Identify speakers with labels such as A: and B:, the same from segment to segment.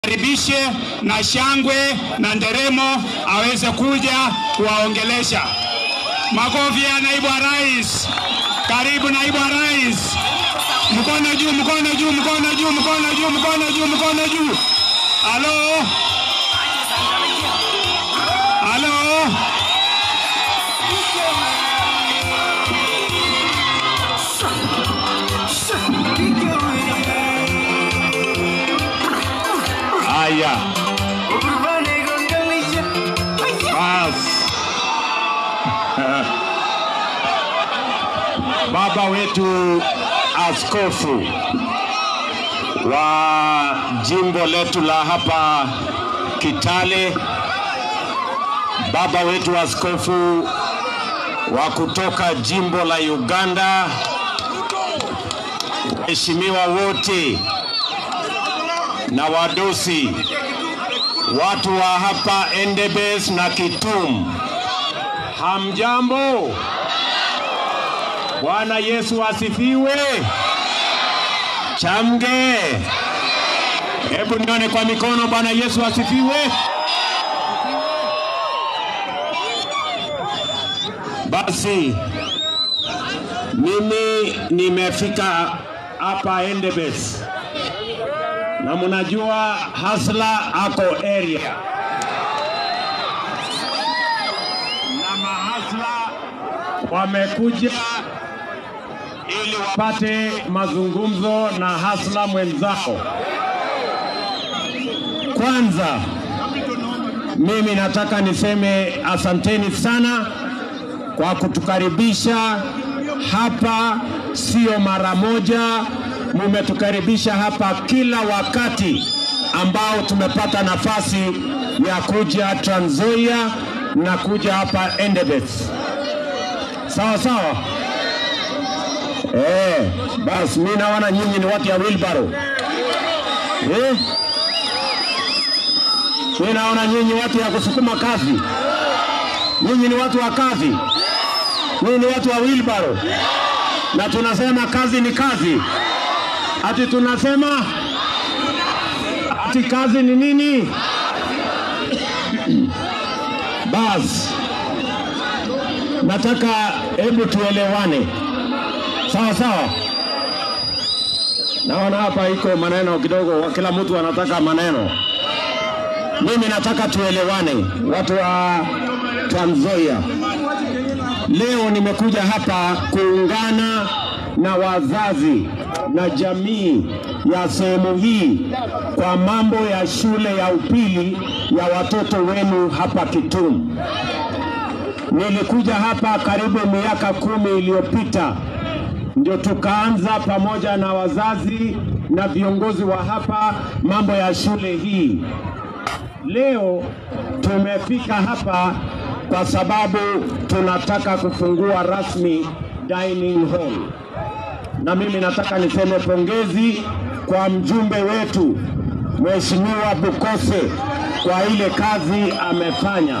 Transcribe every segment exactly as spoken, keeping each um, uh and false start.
A: Karibishe na shangwe na nderemo aweze kuja kuwaongelesha. Makofi ya naibu wa rais. Karibu naibu wa rais. Mkono juu, mkono juu, mkono juu, mkono juu, mkono juu, mkono juu. Halo. Halo. Aya. Bas. Baba wetu askofu wa jimbo letu la hapa Kitale, baba wetu askofu wa kutoka jimbo la Uganda, heshimiwa wote na wadosi, watu wa hapa Endebess na Kitum, hamjambo? Bwana Yesu asifiwe. Chamge. Hebu nione kwa mikono. Bwana Yesu asifiwe. Basi mimi nimefika hapa Endebess, na mnajua Hasla ako area, na mahasla wamekuja ili wapate mazungumzo na Hasla mwenzao. Kwanza mimi nataka niseme asanteni sana kwa kutukaribisha hapa. Sio mara moja, mumetukaribisha hapa kila wakati ambao tumepata nafasi ya kuja Trans Nzoia na kuja hapa Endebess. Sawa sawa. Eh, basi mimi naona nyinyi ni watu ya wheelbarrow. Eh? Mimi naona nyinyi watu ya kusukuma kazi. Nyinyi ni watu wa kazi. Nyinyi ni watu wa wheelbarrow. Na tunasema kazi ni kazi. Ati tunasema ati kazi ni nini? Basi nataka hebu tuelewane. Sawa sawa. Naona hapa iko maneno kidogo, kila mtu anataka maneno. Mimi nataka tuelewane, watu wa Trans Nzoia. Leo nimekuja hapa kuungana na wazazi na jamii ya sehemu hii kwa mambo ya shule ya upili ya watoto wenu hapa Kitum. Nilikuja hapa karibu miaka kumi iliyopita, ndio tukaanza pamoja na wazazi na viongozi wa hapa mambo ya shule hii. Leo tumefika hapa kwa sababu tunataka kufungua rasmi dining hall. Na mimi nataka niseme pongezi kwa mjumbe wetu Mheshimiwa Bukose kwa ile kazi amefanya.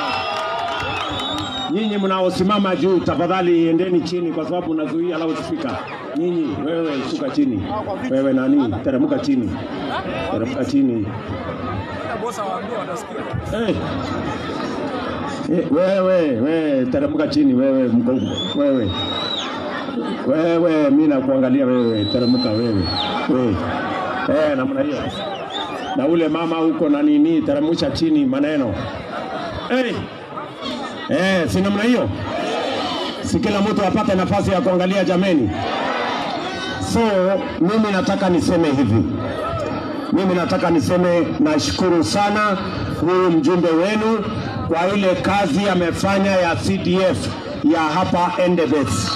A: Nyinyi mnaosimama juu, tafadhali endeni chini kwa sababu unazuia loudspeaker. Nyinyi wewe shuka chini. Wewe nani? Teremka chini. Teremka chini. Bosa waambie watasikia. Eh. Eh, wewe, wewe teremka chini wewe mgongo. Wewe. Wewe mimi nakuangalia wewe, teremka wewe. Wewe. Eh, namna hiyo. Na ule mama huko na nini, teremsha chini maneno. Eh. Eh, si namna hiyo? Si kila mtu apate nafasi ya kuangalia jameni. So, mimi nataka niseme hivi. Mimi nataka niseme nashukuru sana huyu mjumbe wenu kwa ile kazi amefanya ya C D F ya hapa Endebess.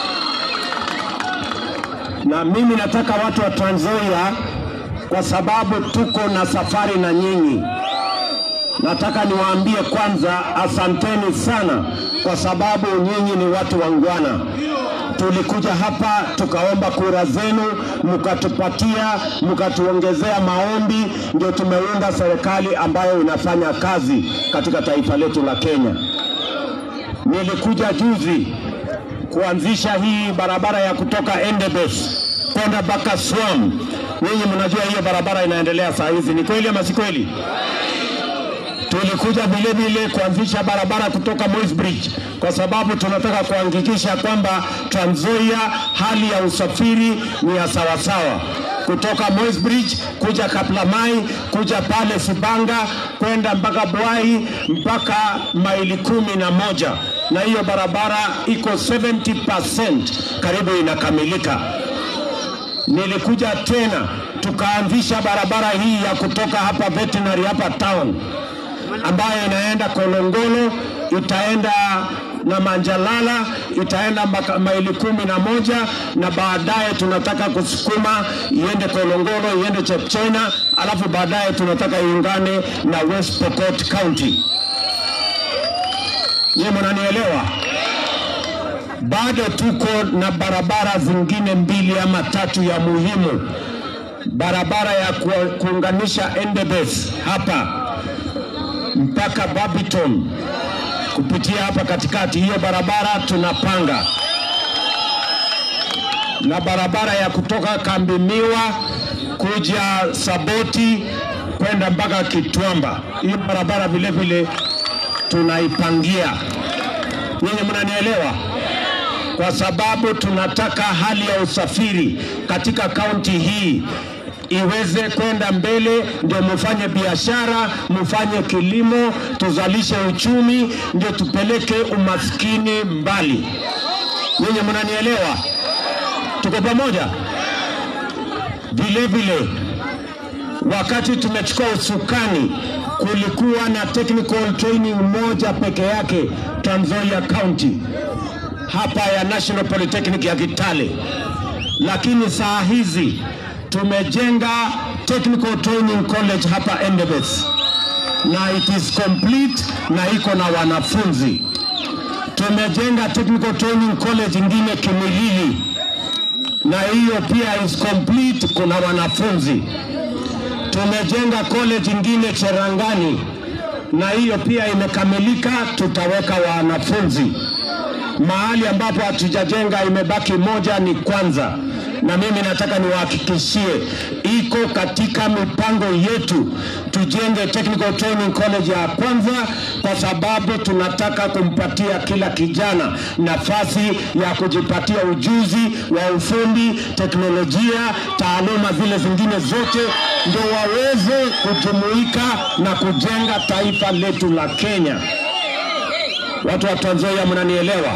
A: Na mimi nataka watu wa Trans Nzoia, kwa sababu tuko na safari na nyinyi, nataka niwaambie kwanza asanteni sana kwa sababu nyinyi ni watu wangwana. Tulikuja hapa tukaomba kura zenu, mkatupatia, mkatuongezea maombi, ndio tumeunda serikali ambayo inafanya kazi katika taifa letu la Kenya. Nilikuja juzi kuanzisha hii barabara ya kutoka Endebess kwenda mpaka Swam, Ninyi mnajua hiyo barabara inaendelea saa hizi, ni kweli ama si kweli? Tulikuja vile vile kuanzisha barabara kutoka Moi's Bridge kwa sababu tunataka kuhakikisha kwamba Trans Nzoia hali ya usafiri ni ya sawasawa. Kutoka Moi's Bridge kuja Kaplamai, kuja pale Sibanga, kwenda mpaka Bwai, mpaka maili kumi na moja. Na hiyo barabara iko seventy percent karibu inakamilika. Nilikuja tena tukaanzisha barabara hii ya kutoka hapa Veterinary hapa town ambayo inaenda Kolongolo, itaenda na Manjalala, itaenda maili kumi na moja, na baadaye tunataka kusukuma iende Kolongolo, iende Chepchena, alafu baadaye tunataka iungane na West Pokot County. Nyie mnanielewa? Bado tuko na barabara zingine mbili ama tatu ya muhimu. Barabara ya kuunganisha Endebess hapa mpaka Babiton kupitia hapa katikati, hiyo barabara tunapanga. Na barabara ya kutoka Kambi Miwa kuja Saboti kwenda mpaka Kitwamba, hiyo barabara vile vile tunaipangia. Nyinyi mnanielewa? Kwa sababu tunataka hali ya usafiri katika kaunti hii iweze kwenda mbele, ndio mfanye biashara, mfanye kilimo, tuzalishe uchumi, ndio tupeleke umaskini mbali. Nyinyi mnanielewa? Tuko pamoja? Vile vile wakati tumechukua usukani kulikuwa na technical training moja peke yake Trans Nzoia County hapa ya National Polytechnic ya Kitale, lakini saa hizi tumejenga Technical Training College hapa Endebess na it is complete na iko na wanafunzi. Tumejenga Technical Training College ingine Kimilili na hiyo pia is complete, kuna wanafunzi. Tumejenga college ingine Cherangani na hiyo pia imekamilika, tutaweka wanafunzi. Mahali ambapo hatujajenga imebaki moja ni Kwanza, na mimi nataka niwahakikishie iko katika mipango yetu tujenge Technical Training College ya Kwanza, kwa sababu tunataka kumpatia kila kijana nafasi ya kujipatia ujuzi wa ufundi, teknolojia, taaluma zile zingine zote, ndio waweze kujumuika na kujenga taifa letu la Kenya. Watu wa Trans Nzoia mnanielewa?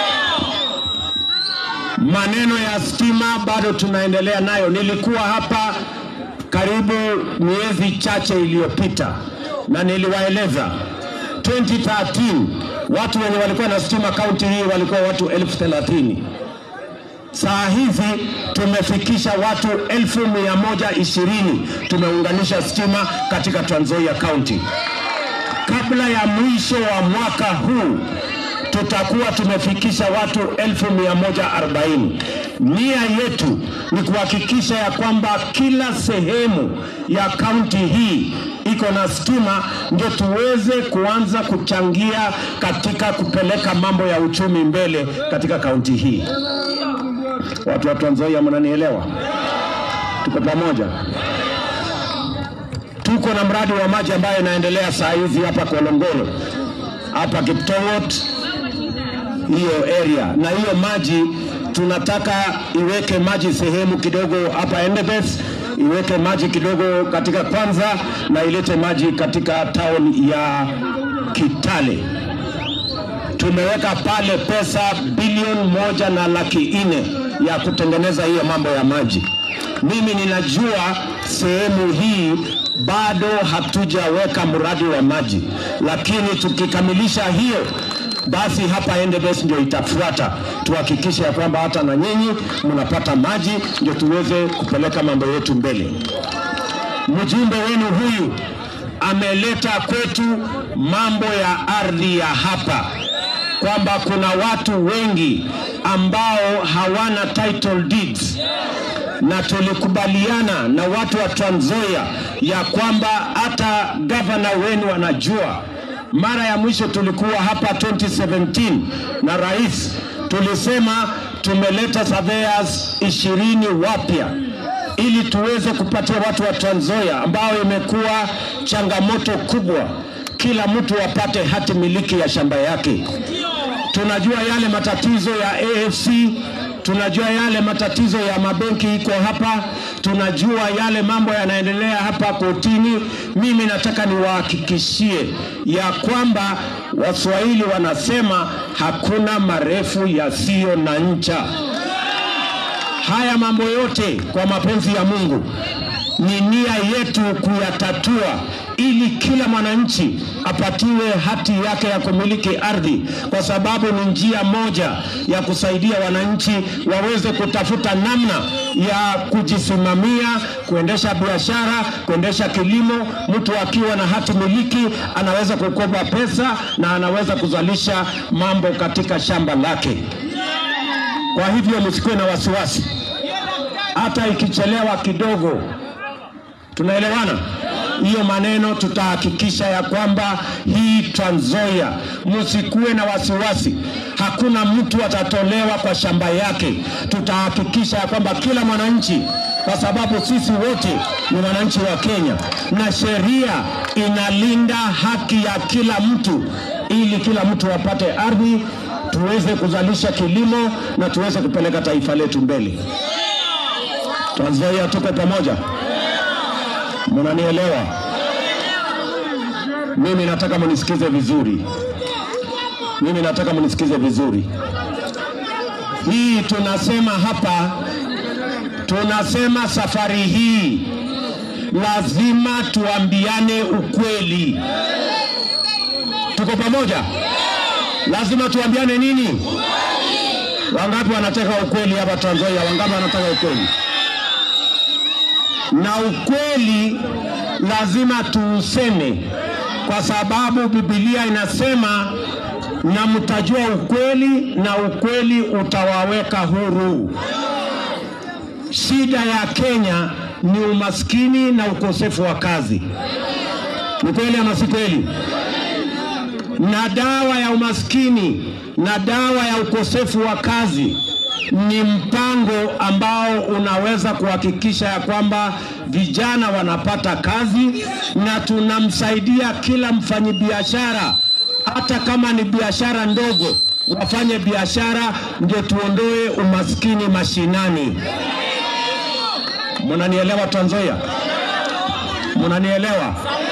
A: Maneno ya stima bado tunaendelea nayo. Nilikuwa hapa karibu miezi chache iliyopita na niliwaeleza twenty thirteen watu wenye walikuwa na stima kaunti hii walikuwa watu elfu thelathini. Saa hizi tumefikisha watu elfu mia moja ishirini tumeunganisha stima katika Trans Nzoia County. Kabla ya mwisho wa mwaka huu tutakuwa tumefikisha watu elfu mia moja arobaini. Nia yetu ni kuhakikisha ya kwamba kila sehemu ya kaunti hii iko na stima, ndio tuweze kuanza kuchangia katika kupeleka mambo ya uchumi mbele katika kaunti hii. Watu wa Trans Nzoia mnanielewa? Tuko pamoja? Tuko na mradi wa maji ambayo inaendelea saa hizi hapa Kolongolo, hapa Kiptongot, hiyo area, na hiyo maji tunataka iweke maji sehemu kidogo hapa Endebess, iweke maji kidogo katika Kwanza, na ilete maji katika town ya Kitale. Tumeweka pale pesa bilioni moja na laki nne ya kutengeneza hiyo mambo ya maji. Mimi ninajua sehemu hii bado hatujaweka mradi wa maji, lakini tukikamilisha hiyo basi hapa Endebess ndio itafuata. Tuhakikishe ya kwamba hata na nyinyi mnapata maji, ndio tuweze kupeleka mambo yetu mbele. Mjumbe wenu huyu ameleta kwetu mambo ya ardhi ya hapa, kwamba kuna watu wengi ambao hawana title deeds, na tulikubaliana na watu wa Trans Nzoia ya kwamba hata governor wenu anajua. Mara ya mwisho tulikuwa hapa twenty seventeen na rais, tulisema tumeleta surveyors ishirini wapya ili tuweze kupatia watu wa Trans Nzoia ambao imekuwa changamoto kubwa, kila mtu apate hati miliki ya shamba yake. Tunajua yale matatizo ya A F C, tunajua yale matatizo ya mabenki iko hapa, tunajua yale mambo yanaendelea hapa kotini. Mimi nataka niwahakikishie ya kwamba Waswahili wanasema hakuna marefu yasiyo na ncha. Haya mambo yote kwa mapenzi ya Mungu ni nia yetu kuyatatua, ili kila mwananchi apatiwe hati yake ya kumiliki ardhi, kwa sababu ni njia moja ya kusaidia wananchi waweze kutafuta namna ya kujisimamia, kuendesha biashara, kuendesha kilimo. Mtu akiwa na hati miliki anaweza kukopa pesa na anaweza kuzalisha mambo katika shamba lake. Kwa hivyo msikuwe na wasiwasi, hata ikichelewa kidogo. Tunaelewana? Hiyo maneno tutahakikisha ya kwamba hii Trans Nzoia, msikuwe na wasiwasi, hakuna mtu atatolewa kwa shamba yake. Tutahakikisha ya kwamba kila mwananchi, kwa sababu sisi wote ni wananchi wa Kenya na sheria inalinda haki ya kila mtu, ili kila mtu apate ardhi, tuweze kuzalisha kilimo na tuweze kupeleka taifa letu mbele. Trans Nzoia tuko pamoja. Mnanielewa? Mimi nataka mnisikize vizuri. Mimi nataka mnisikize vizuri. Hii tunasema hapa, tunasema safari hii lazima tuambiane ukweli. Tuko pamoja? Lazima tuambiane nini? Wangapi wanataka ukweli hapa Trans Nzoia? Wangapi wanataka ukweli? Na ukweli lazima tuuseme, kwa sababu Biblia inasema na mtajua ukweli na ukweli utawaweka huru. Shida ya Kenya ni umaskini na ukosefu wa kazi. Ni kweli ama si kweli? Na dawa ya umaskini na dawa ya ukosefu wa kazi ni mpango ambao unaweza kuhakikisha ya kwamba vijana wanapata kazi, na tunamsaidia kila mfanyibiashara, hata kama ni biashara ndogo, wafanye biashara, ndio tuondoe umaskini mashinani. Mnanielewa Trans Nzoia? Mnanielewa?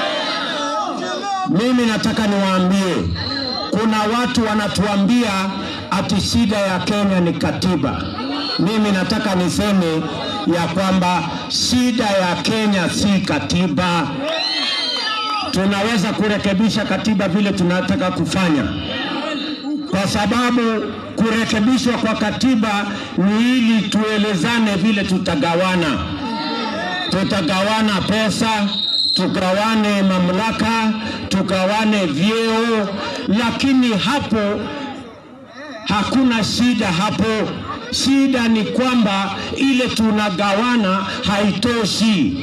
A: Mimi nataka niwaambie, kuna watu wanatuambia ati shida ya Kenya ni katiba. Mimi nataka niseme ya kwamba shida ya Kenya si katiba. Tunaweza kurekebisha katiba vile tunataka kufanya, kwa sababu kurekebishwa kwa katiba ni ili tuelezane vile tutagawana. Tutagawana pesa, tugawane mamlaka, tugawane vyeo, lakini hapo hakuna shida hapo. Shida ni kwamba ile tunagawana haitoshi.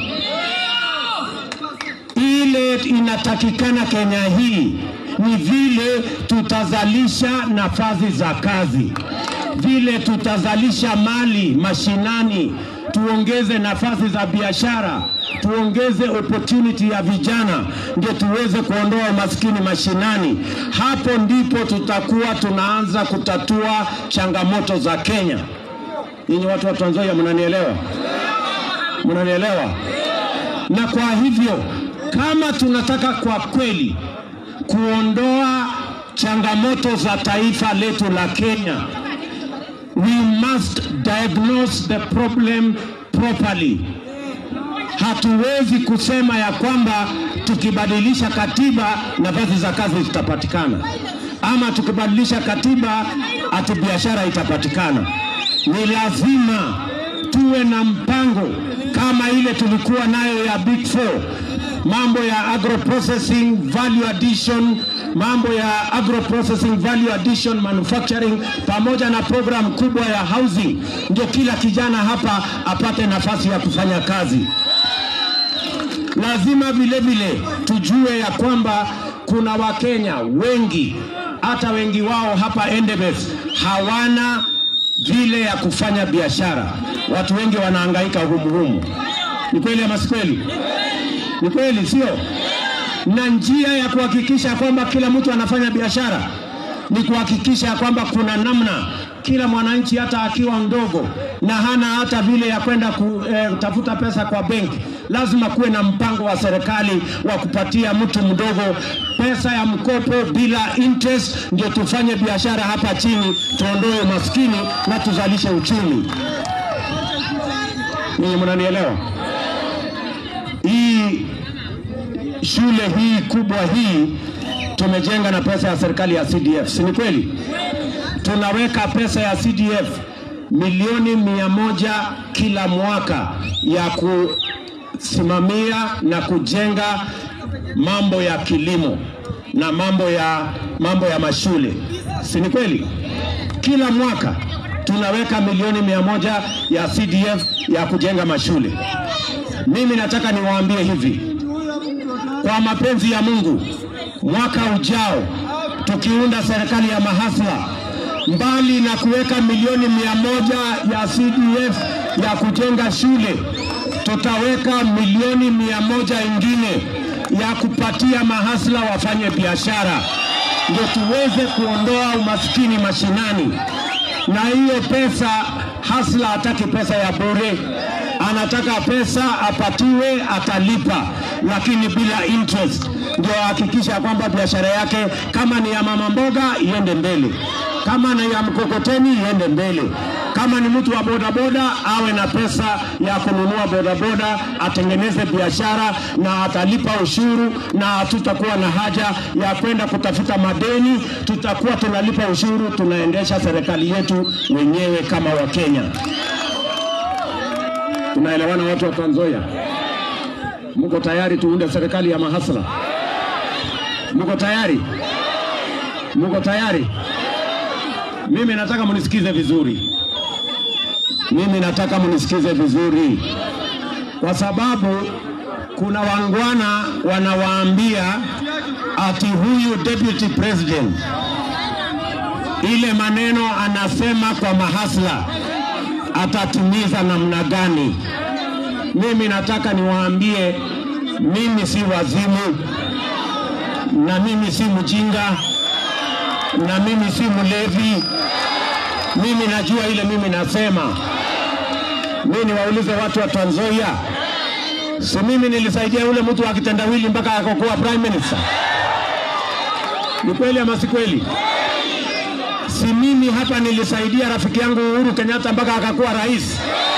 A: Ile inatakikana Kenya hii ni vile tutazalisha nafasi za kazi, vile tutazalisha mali mashinani, tuongeze nafasi za biashara, tuongeze opportunity ya vijana, ndio tuweze kuondoa umaskini mashinani. Hapo ndipo tutakuwa tunaanza kutatua changamoto za Kenya. Ninyi watu wa Trans Nzoia mnanielewa? Mnanielewa? Na kwa hivyo kama tunataka kwa kweli kuondoa changamoto za taifa letu la Kenya, we must diagnose the problem properly. Hatuwezi kusema ya kwamba tukibadilisha katiba nafasi za kazi zitapatikana, ama tukibadilisha katiba ati biashara itapatikana. Ni lazima tuwe na mpango kama ile tulikuwa nayo ya Big Four, mambo ya agro processing value addition, mambo ya agro processing value addition manufacturing, pamoja na program kubwa ya housing, ndio kila kijana hapa apate nafasi ya kufanya kazi. Lazima vile vile tujue ya kwamba kuna Wakenya wengi, hata wengi wao hapa Endebess, hawana vile ya kufanya biashara. Watu wengi wanahangaika humu humu. Ni kweli ama si kweli? Ni kweli, sio? Na njia ya kuhakikisha kwamba kila mtu anafanya biashara ni kuhakikisha kwamba kuna namna kila mwananchi hata akiwa mdogo na hana hata vile ya kwenda kutafuta eh, pesa kwa benki, lazima kuwe na mpango wa serikali wa kupatia mtu mdogo pesa ya mkopo bila interest, ndio tufanye biashara hapa chini, tuondoe umaskini na tuzalishe uchumi. Ninyi mnanielewa? Hii shule hii kubwa hii tumejenga na pesa ya serikali ya C D F, si ni kweli? Tunaweka pesa ya C D F milioni mia moja kila mwaka ya kusimamia na kujenga mambo ya kilimo na mambo ya mambo ya mashule, si ni kweli? Kila mwaka tunaweka milioni mia moja ya C D F ya kujenga mashule. Mimi nataka niwaambie hivi, kwa mapenzi ya Mungu, mwaka ujao tukiunda serikali ya mahasla, mbali na kuweka milioni mia moja ya C D F ya kujenga shule, tutaweka milioni mia moja ingine ya kupatia mahasla wafanye biashara, ndio tuweze kuondoa umaskini mashinani. Na hiyo pesa, hasla hataki pesa ya bure, anataka pesa apatiwe, atalipa, lakini bila interest, ndio hakikisha kwamba biashara yake kama ni ya mama mboga iende mbele, kama ni ya mkokoteni iende mbele, kama ni mtu wa bodaboda awe na pesa ya kununua bodaboda, atengeneze biashara na atalipa ushuru, na hatutakuwa na haja ya kwenda kutafuta madeni, tutakuwa tunalipa ushuru, tunaendesha serikali yetu wenyewe kama Wakenya. Tunaelewana watu wa Trans Nzoia? Mko tayari tuunde serikali ya mahasla? Mko tayari? Mko tayari? Mimi nataka munisikize vizuri. Mimi nataka munisikize vizuri. Kwa sababu kuna wangwana wanawaambia ati huyu deputy president ile maneno anasema kwa mahasla atatimiza namna gani. Mimi nataka niwaambie, mimi si wazimu, na mimi si mjinga, na mimi si mlevi. Mimi najua ile mimi nasema. Mimi niwaulize watu wa Trans Nzoia, si mimi nilisaidia yule mtu wa kitendawili mpaka akakuwa prime minister? Ni kweli ama si kweli? Si mimi hapa nilisaidia rafiki yangu Uhuru Kenyatta mpaka akakuwa rais?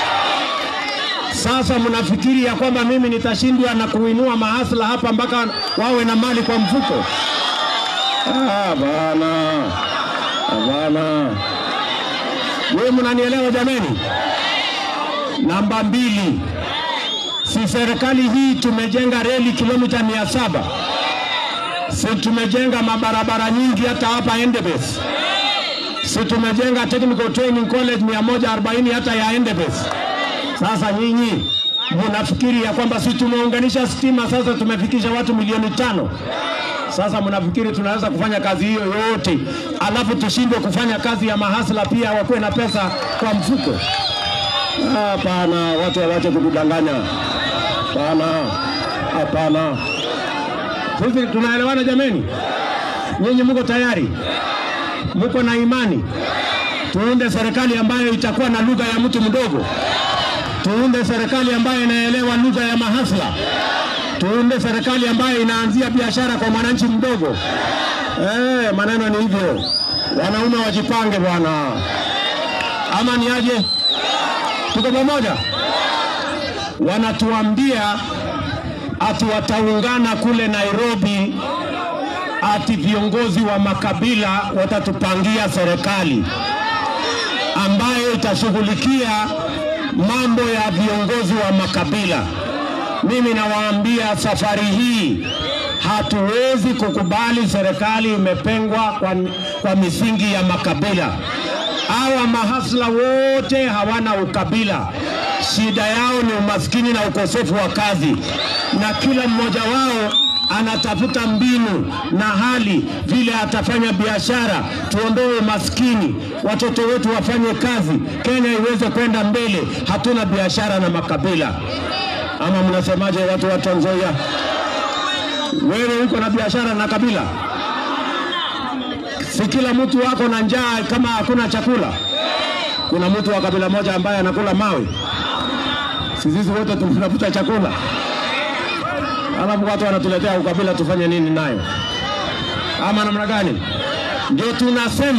A: Sasa mnafikiri ya kwamba mimi nitashindwa na kuinua mahasla hapa mpaka wawe na mali kwa mfuko? Ah bana. Bana. Wewe mnanielewa jameni? Namba mbili, si serikali hii tumejenga reli kilomita mia saba. Si tumejenga mabarabara nyingi hata hapa Endebess. Si tumejenga Technical Training College mia moja arobaini hata ya Endebess. Sasa nyinyi mnafikiri ya kwamba si tumeunganisha stima sasa tumefikisha watu milioni tano? Sasa mnafikiri tunaweza kufanya kazi hiyo yote alafu tushindwe kufanya kazi ya mahasla pia wakuwe na pesa kwa mfuko? Hapana, watu waache kudanganya. Hapana. Hapana. Sisi tunaelewana jameni? Nyinyi mko tayari? Mko na imani? Tuunde serikali ambayo itakuwa na lugha ya mtu mdogo. Tuunde serikali ambayo inaelewa lugha ya mahasla. Tuunde serikali ambayo inaanzia biashara kwa mwananchi mdogo. Eh, maneno ni hivyo. Wanaume wajipange bwana. Ama ni aje? Tuko pamoja? Wanatuambia ati wataungana kule Nairobi, ati viongozi wa makabila watatupangia serikali ambayo itashughulikia mambo ya viongozi wa makabila. Mimi nawaambia safari hii hatuwezi kukubali serikali imepengwa kwa, kwa misingi ya makabila. Hawa mahasla wote hawana ukabila. Shida yao ni umaskini na ukosefu wa kazi. Na kila mmoja wao anatafuta mbinu na hali vile atafanya biashara, tuondoe maskini, watoto wetu wafanye kazi, Kenya iweze kwenda mbele. Hatuna biashara na makabila. Ama mnasemaje watu wa Trans Nzoia? Wewe uko na biashara na kabila? Si kila mtu wako na njaa kama hakuna chakula? Kuna mtu wa kabila moja ambaye anakula mawe? Sisi wote tunatafuta chakula. Alafu watu wanatuletea ukabila, tufanye nini nayo? Ama namna gani? Ndio tunasema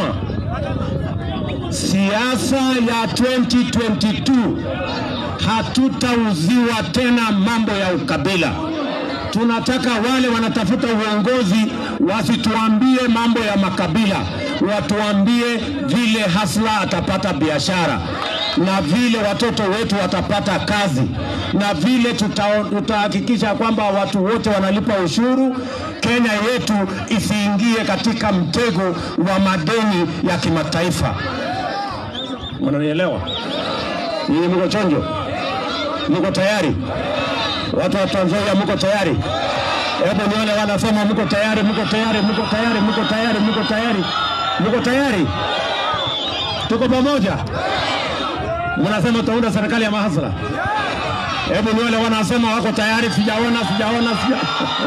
A: siasa ya twenty twenty-two hatutauziwa tena mambo ya ukabila. Tunataka wale wanatafuta uongozi wasituambie mambo ya makabila, watuambie vile Hasla atapata biashara, na vile watoto wetu watapata kazi, na vile tutahakikisha kwamba watu wote wanalipa ushuru. Kenya yetu isiingie katika mtego wa madeni ya kimataifa. Mnanielewa? Ninyi mko chonjo? Mko tayari? Watu wa Trans Nzoia mko tayari? Hebu nione wanasema mko tayari, mko tayari, mko tayari, mko tayari, mko tayari. Mko tayari? Tuko pamoja? Mnasema tutaunda serikali ya mahasla. Hebu nione wanasema wako tayari. Sijaona, sijaona, sijaona.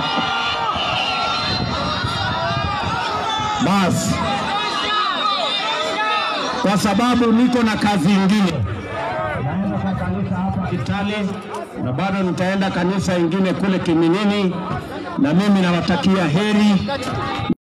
A: Bas. Kwa sababu niko na kazi nyingine. Naenda kwa kanisa hapa Kitale na bado nitaenda kanisa ingine kule Kiminini, na mimi nawatakia heri.